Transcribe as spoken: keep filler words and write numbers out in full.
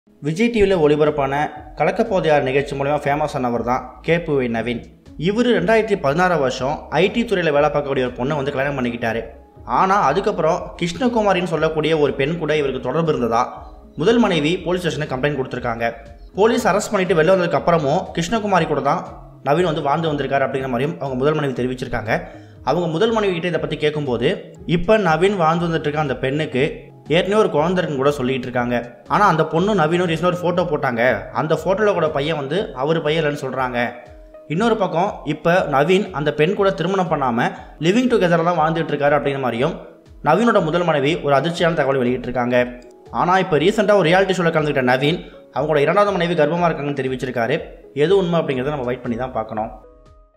விஜய் டிவியில் ஒளிபரப்பான கலக்கப்போதையார் நிகழ்ச்சி மூலமா ஃபேமஸ் ஆனவர் தான் கேபுவை நவீன். இவர் ரெண்டாயிரத்தி பதினாறாம் வருஷம் ஐடி துறையில் வேலை பார்க்கக்கூடிய ஒரு பொண்ணை வந்து கல்யாணம் பண்ணிக்கிட்டாரு. ஆனால் அதுக்கப்புறம் கிருஷ்ணகுமாரின்னு சொல்லக்கூடிய ஒரு பெண் கூட இவருக்கு தொடர்பு இருந்ததா முதல் மனைவி போலீஸ் ஸ்டேஷனுக்கு கம்ப்ளைண்ட் கொடுத்துருக்காங்க. போலீஸ் அரெஸ்ட் பண்ணிட்டு வெளில வந்ததுக்கு அப்புறமும் கிருஷ்ணகுமாரி கூட தான் நவீன் வந்து வாழ்ந்து வந்திருக்காரு அப்படிங்கிற மாதிரியும் அவங்க முதல் மனைவி தெரிவிச்சிருக்காங்க. அவங்க முதல் மனைவி கிட்ட இதை பற்றி கேட்கும்போது இப்போ நவீன் வாழ்ந்து வந்துட்டு இருக்க அந்த பெண்ணுக்கு ஏற்கனவே ஒரு குழந்தை இருக்குன்னு கூட சொல்லிட்டு இருக்காங்க. ஆனால் அந்த பொண்ணு நவீனும் ரீசனாக ஒரு ஃபோட்டோ போட்டாங்க. அந்த ஃபோட்டோவில் கூட பையன் வந்து அவர் பையன் இல்லைன்னு சொல்கிறாங்க. இன்னொரு பக்கம் இப்போ நவீன் அந்த பெண் கூட திருமணம் பண்ணாமல் லிவிங் டுகெதரில் தான் வாழ்ந்துட்டு இருக்காரு அப்படிங்கிற மாதிரியும் நவீனோட முதல் மனைவி ஒரு அதிர்ச்சியான தகவல் வெளியிட்டிருக்காங்க. ஆனால் இப்போ ரீசெண்டாக ஒரு ரியாலிட்டி ஷோவில் கலந்துக்கிட்ட நவீன் அவங்களோட இரண்டாவது மனைவி கர்ப்பமாக இருக்காங்கன்னு தெரிவிச்சிருக்காரு. எது உண்மை அப்படிங்கிறத நம்ம வெயிட் பண்ணி தான் பார்க்கணும்.